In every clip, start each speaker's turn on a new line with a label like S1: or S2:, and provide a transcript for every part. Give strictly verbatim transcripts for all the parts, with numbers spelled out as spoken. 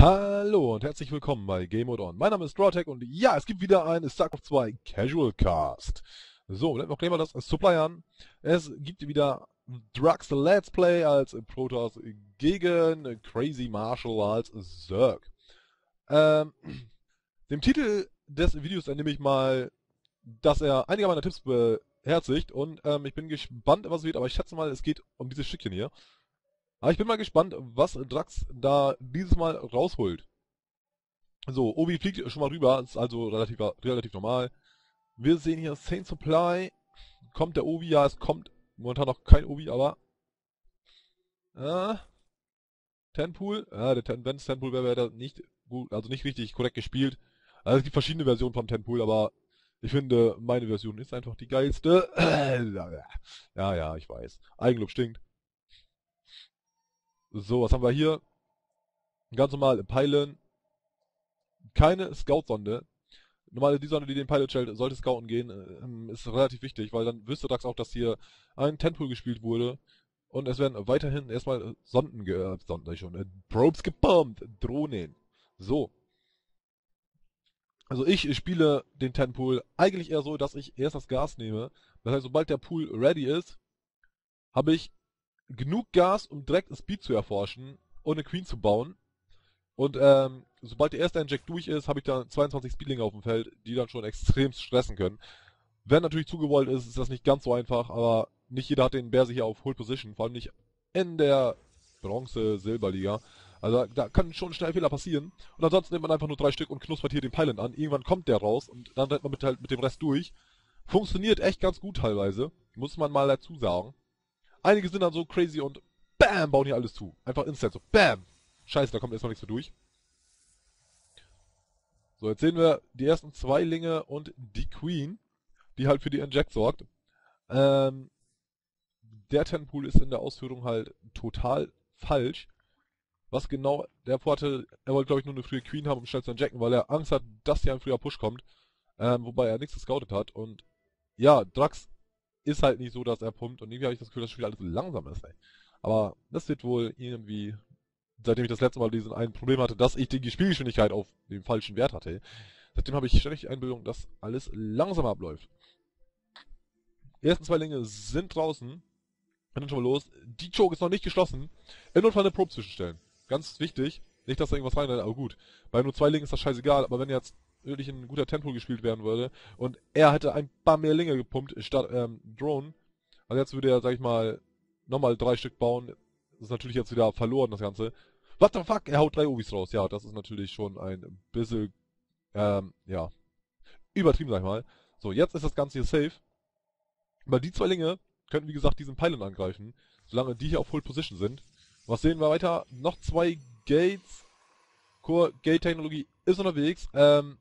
S1: Hallo und herzlich willkommen bei Game Mode On. Mein Name ist Drawtech und ja, es gibt wieder ein StarCraft zwei Casual Cast. So, nehmen wir gleich mal das Supply an. Es gibt wieder Drugs Let's Play als Protoss gegen Crazy Marshall als Zerg. Ähm, dem Titel des Videos entnehme ich mal, dass er einige meiner Tipps beherzigt und ähm, ich bin gespannt, was es wird, aber ich schätze mal, es geht um dieses Stückchen hier. Aber ich bin mal gespannt, was Drax da dieses Mal rausholt. So, Obi fliegt schon mal rüber, ist also relativ, relativ normal. Wir sehen hier Saint Supply. Kommt der Obi? Ja, es kommt momentan noch kein Obi, aber... Äh, Tenpool? Ja, der Ten, wenn es Tenpool wäre, wäre der nicht gut, also nicht richtig korrekt gespielt. Also es gibt verschiedene Versionen vom Tenpool, aber ich finde, meine Version ist einfach die geilste. Ja, ja, ich weiß. Eigenlob stinkt. So, was haben wir hier? Ganz normal Pylon. Keine Scout-Sonde. Normal die Sonde, die den Pilot stellt, sollte scouten gehen, äh, ist relativ wichtig, weil dann wüsste Dax auch, dass hier ein Tenpool gespielt wurde. Und es werden weiterhin erstmal Sonden, ge äh, Sonden schon, äh, Probes gebombt, Drohnen. So. Also ich spiele den Tenpool eigentlich eher so, dass ich erst das Gas nehme. Das heißt, sobald der Pool ready ist, habe ich genug Gas, um direkt Speed zu erforschen und eine Queen zu bauen. Und ähm, sobald der erste Inject durch ist, habe ich dann zweiundzwanzig Speedlinge auf dem Feld, die dann schon extrem stressen können. Wenn natürlich zugewollt ist, ist das nicht ganz so einfach, aber nicht jeder hat den Berse hier auf Hold Position, vor allem nicht in der Bronze-Silberliga. Also da kann schon schnell Fehler passieren. Und ansonsten nimmt man einfach nur drei Stück und knuspert hier den Pylon an. Irgendwann kommt der raus und dann rennt man mit, halt mit dem Rest durch. Funktioniert echt ganz gut teilweise, muss man mal dazu sagen. Einige sind dann so crazy und BAM, bauen hier alles zu. Einfach instant so BAM. Scheiße, da kommt erstmal nichts mehr durch. So, jetzt sehen wir die ersten zwei Linge und die Queen, die halt für die Inject sorgt. Ähm, der Tenpool ist in der Ausführung halt total falsch. Was genau der vorhatte, er wollte glaube ich nur eine frühe Queen haben, um schnell zu injecten, weil er Angst hat, dass hier ein früher Push kommt. Ähm, wobei er nichts gescoutet hat. Und ja, Drax ist halt nicht so, dass er pumpt. Und irgendwie habe ich das Gefühl, dass das Spiel alles so langsam ist, ey. Aber das wird wohl irgendwie, seitdem ich das letzte Mal diesen ein Problem hatte, dass ich die Spielgeschwindigkeit auf den falschen Wert hatte. Seitdem habe ich ständig die Einbildung, dass alles langsamer abläuft. Die ersten zwei Linge sind draußen. Dann schon mal los. Die Choke ist noch nicht geschlossen. Im Notfall eine Probe zwischenstellen. Ganz wichtig. Nicht, dass da irgendwas rein, aber gut. Bei nur zwei Lingen ist das scheißegal, aber wenn jetzt wirklich ein guter Tempo gespielt werden würde und er hätte ein paar mehr Linge gepumpt statt ähm, Drone, also jetzt würde er, sag ich mal, nochmal drei Stück bauen. Das ist natürlich jetzt wieder verloren, das Ganze. What the fuck? Er haut drei Obis raus. Ja, das ist natürlich schon ein bisschen, ähm, ja, übertrieben, sag ich mal. So, jetzt ist das Ganze hier safe. Weil die zwei Linge könnten, wie gesagt, diesen Pylon angreifen, solange die hier auf Full Position sind. Was sehen wir weiter? Noch zwei Gates. Core Gate Technologie ist unterwegs. Ähm,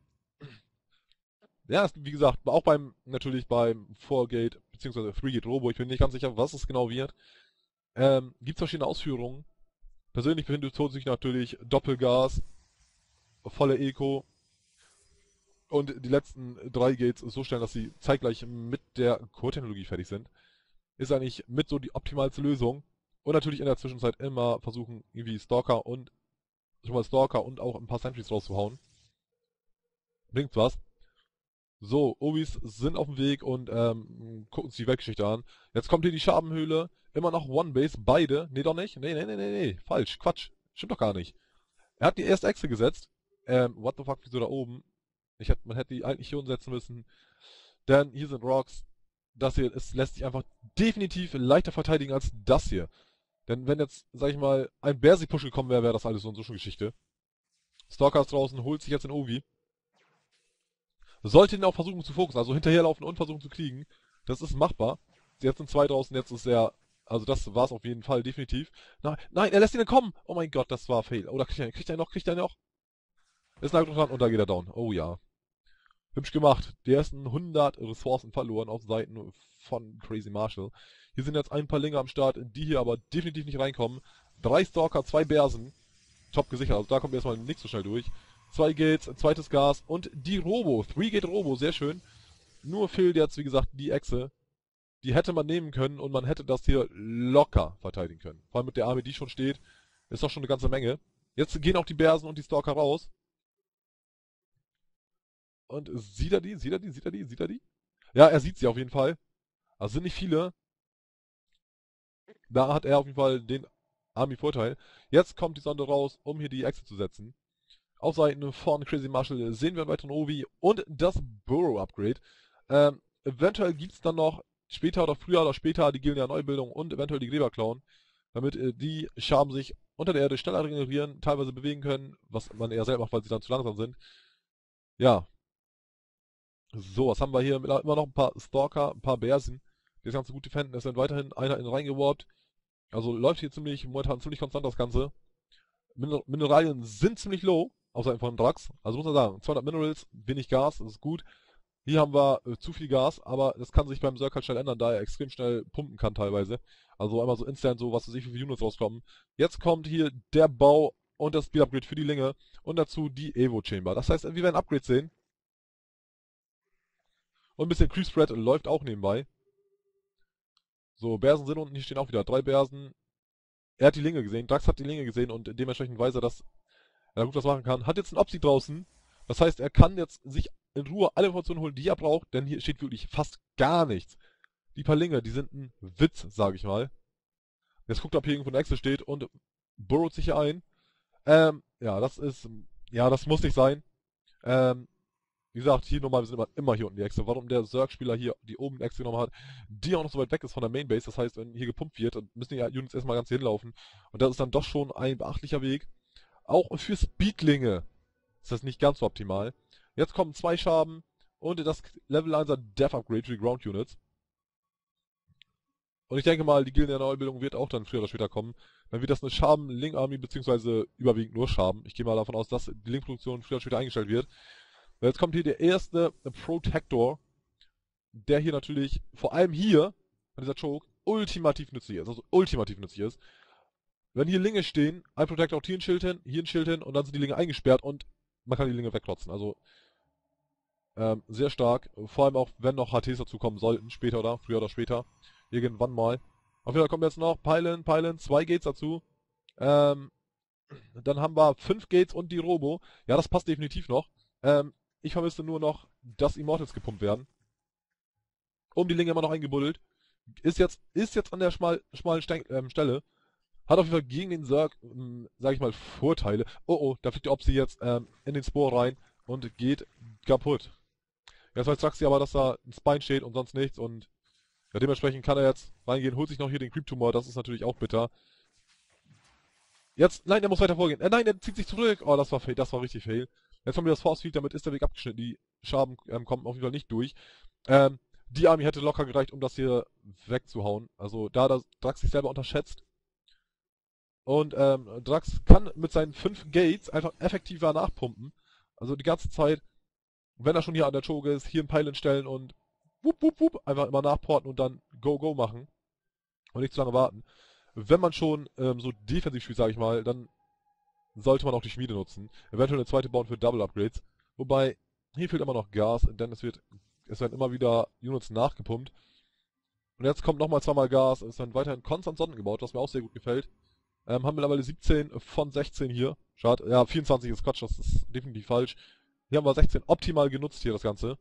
S1: ja, ist, wie gesagt, auch beim, natürlich beim vier Gate, beziehungsweise drei Gate Robo, ich bin nicht ganz sicher, was es genau wird. Ähm, gibt es verschiedene Ausführungen. Persönlich befindet sich natürlich Doppelgas, volle Eco und die letzten drei Gates so stellen, dass sie zeitgleich mit der Core-Technologie fertig sind. Ist eigentlich mit so die optimalste Lösung. Und natürlich in der Zwischenzeit immer versuchen, irgendwie Stalker und schon mal Stalker und auch ein paar Sentries rauszuhauen. Bringt was. So, Obis sind auf dem Weg und ähm, gucken sich die Weltgeschichte an. Jetzt kommt hier die Schabenhöhle. Immer noch One Base, beide. Nee, doch nicht. Nee, nee, nee, nee, nee. Falsch. Quatsch. Stimmt doch gar nicht. Er hat die erste Echse gesetzt. Ähm, what the fuck, wieso da oben? Ich hätte, man hätte die eigentlich hier umsetzen müssen. Denn hier sind Rocks. Das hier ist, lässt sich einfach definitiv leichter verteidigen als das hier. Denn wenn jetzt, sag ich mal, ein Berserk-Push gekommen wäre, wäre das alles so und so schon Geschichte. Stalker ist draußen, holt sich jetzt den Ovi. Sollte ihn auch versuchen zu fokussen, also hinterherlaufen und versuchen zu kriegen. Das ist machbar. Jetzt sind zwei draußen, jetzt ist er, also das war es auf jeden Fall, definitiv. Nein, nein, er lässt ihn entkommen! Oh mein Gott, das war Fail. Oder kriegt er, kriegt er noch, kriegt er noch? Ist ein dran und da geht er down. Oh ja. Hübsch gemacht. Die ersten hundert Ressourcen verloren auf Seiten von Crazy Marshall. Hier sind jetzt ein paar Linge am Start, die hier aber definitiv nicht reinkommen. Drei Stalker, zwei Bersen. Top gesichert, also da kommt erstmal nichts so schnell durch. Zwei Gates, ein zweites Gas und die Robo. Three Gate Robo, sehr schön. Nur fehlt jetzt, wie gesagt, die Echse. Die hätte man nehmen können und man hätte das hier locker verteidigen können. Vor allem mit der Armee, die schon steht, ist doch schon eine ganze Menge. Jetzt gehen auch die Bersen und die Stalker raus. Und sieht er die? Sieht er die? Sieht er die? Sieht er die? Ja, er sieht sie auf jeden Fall. Also sind nicht viele. Da hat er auf jeden Fall den Army-Vorteil. Jetzt kommt die Sonde raus, um hier die Echse zu setzen. Auf Seiten von Crazy Marshall sehen wir einen weiteren Ovi und das Burrow-Upgrade. Ähm, eventuell gibt es dann noch später oder früher oder später die Gilnia-Neubildung und eventuell die Gräberklauen, damit äh, die Schaben sich unter der Erde schneller regenerieren, teilweise bewegen können, was man eher selber macht, weil sie dann zu langsam sind. Ja. So, was haben wir hier? Immer noch ein paar Stalker, ein paar Bärsen, die das Ganze gut defenden. Es sind weiterhin einer in reingeworbt. Also läuft hier ziemlich, momentan ziemlich konstant das Ganze. Min Mineralien sind ziemlich low, außer von Drax. Also muss man sagen, zweihundert Minerals, wenig Gas, das ist gut. Hier haben wir äh, zu viel Gas, aber das kann sich beim Zerg halt schnell ändern, da er extrem schnell pumpen kann teilweise. Also einmal so instant, so was weiß ich, wie viele Units rauskommen. Jetzt kommt hier der Bau und das Speed Upgrade für die Linge und dazu die Evo Chamber. Das heißt, wir werden Upgrades sehen. Und ein bisschen Creep Spread läuft auch nebenbei. So, Bersen sind unten, hier stehen auch wieder drei Bersen. Er hat die Linge gesehen, Drax hat die Linge gesehen und dementsprechend weiß er, dass er gut was machen kann. Hat jetzt einen Opsi draußen. Das heißt, er kann jetzt sich in Ruhe alle Informationen holen, die er braucht, denn hier steht wirklich fast gar nichts. Die paar Linge, die sind ein Witz, sage ich mal. Jetzt guckt, ob hier irgendwo eine Echse steht und burrowt sich hier ein. Ähm, ja, das ist, ja, das muss nicht sein. Ähm, wie gesagt, hier nochmal, wir sind immer, immer hier unten die Echse. Warum der Zerg-Spieler hier die oben die Echse genommen hat, die auch noch so weit weg ist von der Mainbase. Das heißt, wenn hier gepumpt wird, dann müssen die Units erstmal ganz hier hinlaufen. Und das ist dann doch schon ein beachtlicher Weg. Auch für Speedlinge ist das nicht ganz so optimal. Jetzt kommen zwei Schaben und das Level einser Death Upgrade für die Ground Units. Und ich denke mal, die Gilde der Neubildung wird auch dann früher oder später kommen. Dann wird das eine Schaben-Link-Army, beziehungsweise überwiegend nur Schaben. Ich gehe mal davon aus, dass die Link-Produktion früher oder später eingestellt wird. Und jetzt kommt hier der erste Protector, der hier natürlich, vor allem hier, an dieser Choke, ultimativ nützlich ist. Also ultimativ nützlich ist. Wenn hier Linge stehen, ein Protector auch hier ein Schild hin, hier ein Schild hin und dann sind die Linge eingesperrt und man kann die Linge wegklotzen. Also ähm, sehr stark. Vor allem auch, wenn noch H Ts dazu kommen sollten, später oder früher oder später. Irgendwann mal. Auf jeden Fall kommen jetzt noch Pylon, Pylon, zwei Gates dazu. Ähm, dann haben wir fünf Gates und die Robo. Ja, das passt definitiv noch. Ähm, ich vermisse nur noch, dass Immortals gepumpt werden. Um die Linge immer noch eingebuddelt. Ist jetzt, ist jetzt an der schmal, schmalen Ste ähm, Stelle. Hat auf jeden Fall gegen den Zerg, ähm, sag ich mal, Vorteile. Oh oh, da fliegt die Opsi jetzt ähm, in den Spore rein und geht kaputt. Jetzt weiß Draxi aber, dass da ein Spine steht und sonst nichts und ja, dementsprechend kann er jetzt reingehen, holt sich noch hier den Creep-Tumor, das ist natürlich auch bitter. Jetzt, nein, er muss weiter vorgehen. Äh, nein, er zieht sich zurück. Oh, das war fail, das war richtig fail. Jetzt kommt wieder das Force Field, damit ist der Weg abgeschnitten. Die Schaben ähm, kommen auf jeden Fall nicht durch. Ähm, die Army hätte locker gereicht, um das hier wegzuhauen. Also da das Drax sich selber unterschätzt. Und ähm, Drax kann mit seinen fünf Gates einfach effektiver nachpumpen. Also die ganze Zeit, wenn er schon hier an der Choke ist, hier einen Pylon stellen und wupp, wupp, wupp, einfach immer nachporten und dann Go, Go machen. Und nicht zu lange warten. Wenn man schon ähm, so defensiv spielt, sage ich mal, dann sollte man auch die Schmiede nutzen. Eventuell eine zweite bauen für Double Upgrades. Wobei, hier fehlt immer noch Gas, denn es wird, es werden immer wieder Units nachgepumpt. Und jetzt kommt nochmal zweimal Gas, es werden weiterhin konstant Sonnen gebaut, was mir auch sehr gut gefällt. Ähm, haben mittlerweile siebzehn von sechzehn hier. Schade, ja, vierundzwanzig ist Quatsch, das ist definitiv falsch. Hier haben wir sechzehn optimal genutzt hier, das Ganze.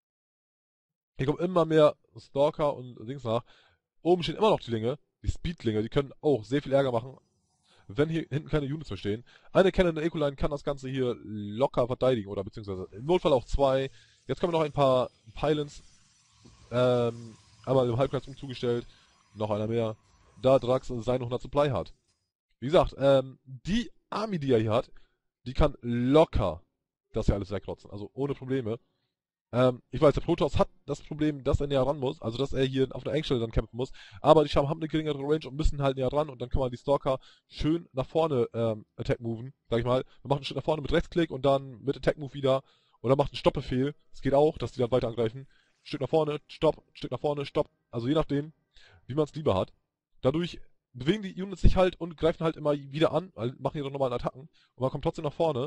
S1: Hier kommen immer mehr Stalker und Dings nach. Oben stehen immer noch die Linge, die Speedlinge, die können auch sehr viel Ärger machen, wenn hier hinten keine Units mehr stehen. Eine Cannon der Ecoline kann das Ganze hier locker verteidigen, oder beziehungsweise im Notfall auch zwei. Jetzt kommen noch ein paar Pylons, ähm, einmal im Halbkreis umzugestellt, noch einer mehr, da Drax seine hundert Supply hat. Wie gesagt, ähm, die Army, die er hier hat, die kann locker das hier alles wegklotzen, also ohne Probleme. Ähm, ich weiß, der Protoss hat das Problem, dass er näher ran muss, also dass er hier auf der Engstelle dann kämpfen muss, aber die Schaben haben eine geringere Range und müssen halt näher ran und dann kann man die Stalker schön nach vorne ähm, Attack moven, sag ich mal. Man macht einen Schritt nach vorne mit Rechtsklick und dann mit Attack Move wieder oder macht einen Stoppbefehl. Das geht auch, dass die dann weiter angreifen. Ein Stück nach vorne, Stopp, ein Stück nach vorne, Stopp. Also je nachdem, wie man es lieber hat. Dadurch bewegen die Units sich halt und greifen halt immer wieder an, machen ihre normalen Attacken und man kommt trotzdem nach vorne.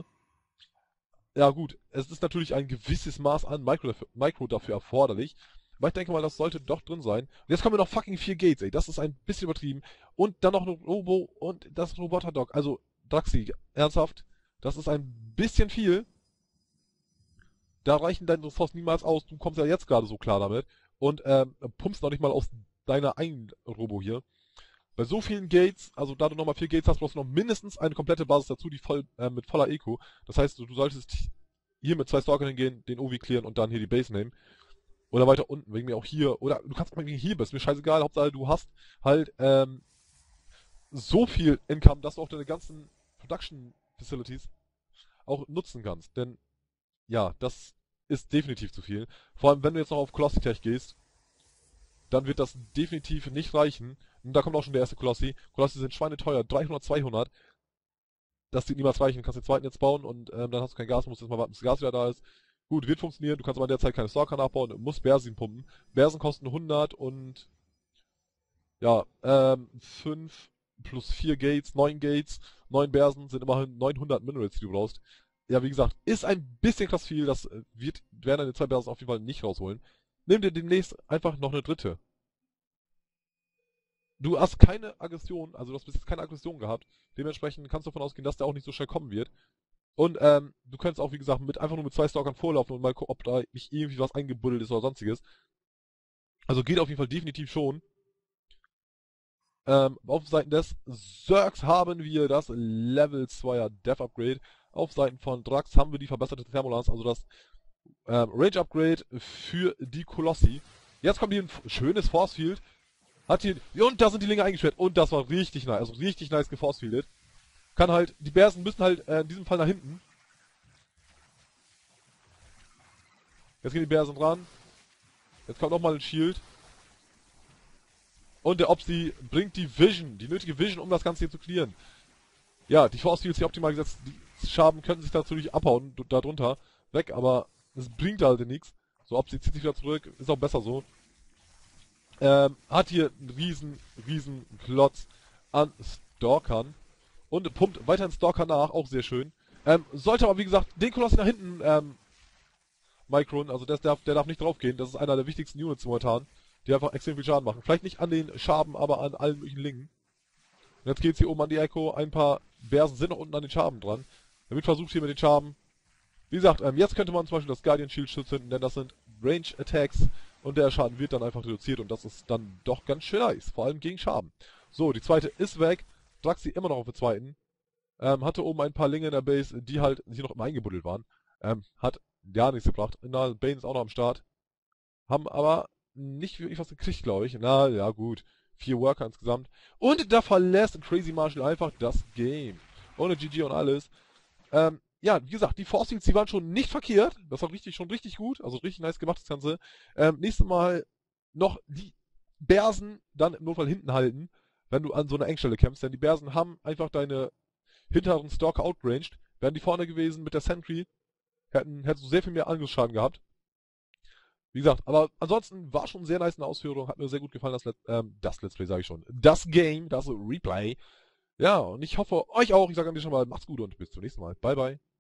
S1: Ja gut, es ist natürlich ein gewisses Maß an Micro dafür, Micro dafür erforderlich. Aber ich denke mal, das sollte doch drin sein. Und jetzt kommen wir noch fucking vier Gates, ey. Das ist ein bisschen übertrieben. Und dann noch ein Robo und das Roboter-Dog. Also, Draxi, ernsthaft? Das ist ein bisschen viel. Da reichen deine Ressourcen niemals aus. Du kommst ja jetzt gerade so klar damit. Und ähm, pumpst noch nicht mal aus deiner eigenen Robo hier. Bei so vielen Gates, also da du nochmal vier Gates hast, brauchst du noch mindestens eine komplette Basis dazu, die voll äh, mit voller Eco. Das heißt, du, du solltest hier mit zwei Stalkern hingehen, den O V clearen und dann hier die Base nehmen. Oder weiter unten, wegen mir auch hier. Oder du kannst auch wegen hier bist. Mir scheißegal, Hauptsache du hast halt ähm, so viel Income, dass du auch deine ganzen Production Facilities auch nutzen kannst. Denn ja, das ist definitiv zu viel. Vor allem, wenn du jetzt noch auf Colossi Tech gehst, dann wird das definitiv nicht reichen. Und da kommt auch schon der erste Colossi. Colossi sind schweineteuer, dreihundert, zweihundert. Das wird niemals reichen. Du kannst den zweiten jetzt bauen und ähm, dann hast du kein Gas, musst jetzt mal warten, bis das Gas wieder da ist. Gut, wird funktionieren. Du kannst aber in der Zeit keine Stalker nachbauen, musst Bersen pumpen. Bersen kosten hundert und ja, ähm, fünf plus vier Gates, neun Gates, neun Bersen sind immerhin neunhundert Minerals, die du brauchst. Ja, wie gesagt, ist ein bisschen krass viel. Das wird, werden deine zwei Bersen auf jeden Fall nicht rausholen. Nimm dir demnächst einfach noch eine dritte. Du hast keine Aggression, also du hast bis jetzt keine Aggression gehabt. Dementsprechend kannst du davon ausgehen, dass der auch nicht so schnell kommen wird. Und ähm, du könntest auch, wie gesagt, mit einfach nur mit zwei Stalkern vorlaufen und mal gucken, ob da nicht irgendwie was eingebuddelt ist oder sonstiges. Also geht auf jeden Fall definitiv schon. Ähm, auf Seiten des Zergs haben wir das Level zweier Death Upgrade. Auf Seiten von Drax haben wir die verbesserte Thermolance, also das ähm, Range Upgrade für die Kolossi. Jetzt kommt hier ein schönes Force Field. Hat hier, und da sind die Linge eingesperrt. Und das war richtig nice, also richtig nice geforcefieldet. Kann halt, die Bersen müssen halt äh, in diesem Fall nach hinten. Jetzt gehen die Bersen dran. Jetzt kommt nochmal ein Shield. Und der Opsi bringt die Vision, die nötige Vision, um das Ganze hier zu clearen. Ja, die Force Fields hier optimal gesetzt. Die Schaben könnten sich natürlich abhauen, darunter, weg, aber es bringt halt nichts. So, Opsi zieht sich wieder zurück, ist auch besser so. Ähm, hat hier einen riesen, riesen Klotz an Stalkern. Und pumpt weiterhin Stalker nach, auch sehr schön. Ähm, sollte aber, wie gesagt, den Kolossi nach hinten, ähm, Micron, also der darf, der darf nicht draufgehen. Das ist einer der wichtigsten Units momentan, die einfach extrem viel Schaden machen. Vielleicht nicht an den Schaben, aber an allen möglichen Lingen. Und jetzt geht's hier oben an die Echo. Ein paar Bersen sind noch unten an den Schaben dran. Er wird versucht hier mit den Schaben. Wie gesagt, ähm, jetzt könnte man zum Beispiel das Guardian Shield zünden, denn das sind Range Attacks. Und der Schaden wird dann einfach reduziert und das ist dann doch ganz schön nice. Vor allem gegen Schaben. So, die zweite ist weg. Draxi immer noch auf der zweiten. Ähm, hatte oben ein paar Linge in der Base, die halt hier noch immer eingebuddelt waren. Ähm, hat gar nichts gebracht. Na, Bane ist auch noch am Start. Haben aber nicht wirklich was gekriegt, glaube ich. Na, ja gut. Vier Worker insgesamt. Und da verlässt Crazy Marshall einfach das Game. Ohne G G und alles. Ähm, ja, wie gesagt, die Force Fields, die waren schon nicht verkehrt. Das war richtig, schon richtig gut. Also richtig nice gemacht, das Ganze. Ähm, nächstes Mal noch die Bersen dann im Notfall hinten halten, wenn du an so einer Engstelle kämpfst. Denn die Bersen haben einfach deine hinteren Stalker outranged. Wären die vorne gewesen mit der Sentry, hätten, hättest du sehr viel mehr Angriffsschaden gehabt. Wie gesagt, aber ansonsten war schon sehr nice in der Ausführung. Hat mir sehr gut gefallen, das, Let ähm, das Let's Play, sage ich schon. Das Game, das Replay. Ja, und ich hoffe, euch auch. Ich sage an dir schon mal, macht's gut und bis zum nächsten Mal. Bye, bye.